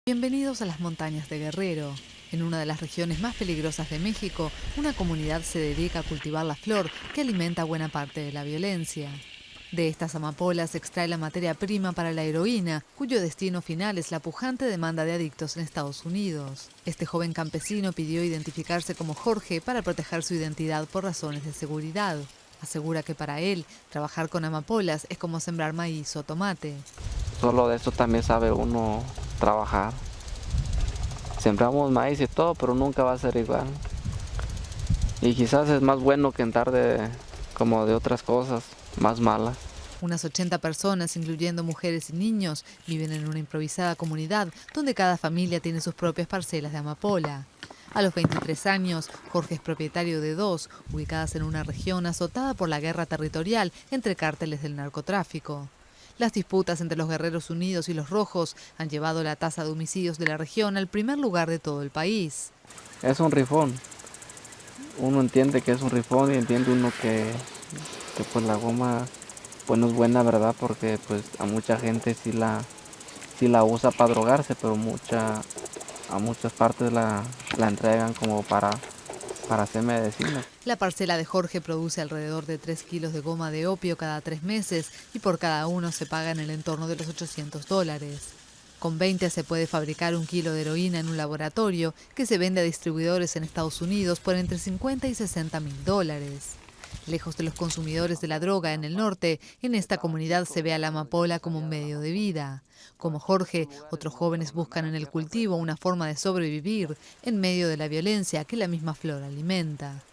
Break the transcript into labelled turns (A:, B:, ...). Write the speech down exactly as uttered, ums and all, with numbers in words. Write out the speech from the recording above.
A: Bienvenidos a las montañas de Guerrero. En una de las regiones más peligrosas de México, una comunidad se dedica a cultivar la flor que alimenta buena parte de la violencia. De estas amapolas se extrae la materia prima para la heroína, cuyo destino final es la pujante demanda de adictos en Estados Unidos. Este joven campesino pidió identificarse como Jorge para proteger su identidad por razones de seguridad. Asegura que para él, trabajar con amapolas es como sembrar maíz o tomate.
B: Solo de eso también sabe uno trabajar. Sembramos maíz y todo, pero nunca va a ser igual. Y quizás es más bueno que andar de, como de otras cosas más malas.
A: Unas ochenta personas, incluyendo mujeres y niños, viven en una improvisada comunidad donde cada familia tiene sus propias parcelas de amapola. A los veintitrés años, Jorge es propietario de dos, ubicadas en una región azotada por la guerra territorial entre cárteles del narcotráfico. Las disputas entre los Guerreros Unidos y los Rojos han llevado la tasa de homicidios de la región al primer lugar de todo el país.
B: Es un rifón. Uno entiende que es un rifón y entiende uno que, que pues la goma pues no es buena, ¿verdad? Porque pues a mucha gente sí la, sí la usa para drogarse, pero mucha, a muchas partes la, la entregan como para, para hacer medicina.
A: La parcela de Jorge produce alrededor de tres kilos de goma de opio cada tres meses y por cada uno se paga en el entorno de los ochocientos dólares. Con veinte se puede fabricar un kilo de heroína en un laboratorio que se vende a distribuidores en Estados Unidos por entre cincuenta y sesenta mil dólares. Lejos de los consumidores de la droga en el norte, en esta comunidad se ve a la amapola como un medio de vida. Como Jorge, otros jóvenes buscan en el cultivo una forma de sobrevivir en medio de la violencia que la misma flor alimenta.